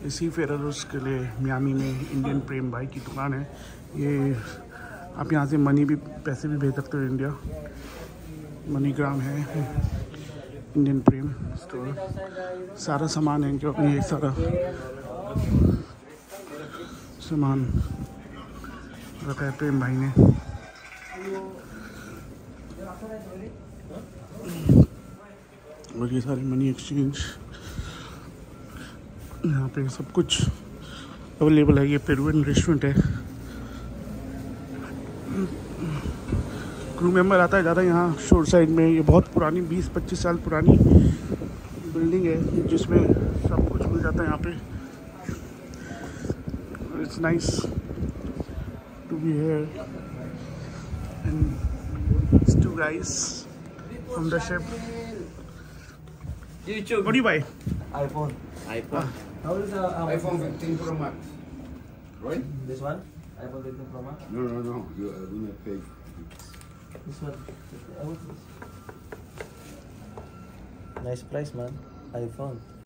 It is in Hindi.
इसी फेररोज के लिए मियामी में इंडियन प्रेम भाई की दुकान है। ये आप यहाँ से मनी भी पैसे भी भेज सकते हो इंडिया। मनीग्राम है, इंडियन प्रेम स्टोर। सारा सामान है जो ये सारा सामान रखा है प्रेम भाई ने। और ये सारे मनी एक्सचेंज यहाँ पे सब कुछ अवेलेबल है। ये पेरुवियन रेस्टोरेंट है। क्रू मेंबर आता है ज़्यादा यहाँ शोर साइड में। ये बहुत पुरानी 20-25 साल पुरानी बिल्डिंग है जिसमें सब कुछ मिल जाता है यहाँ पे। It's nice to be here and it's two guys from the ship. YouTube. What do you buy? iPhone. How is the iPhone 15 Pro Max. Right? This one? iPhone 15 Pro Max. No. You are going to pay. This one. What's this? Nice price, man. iPhone.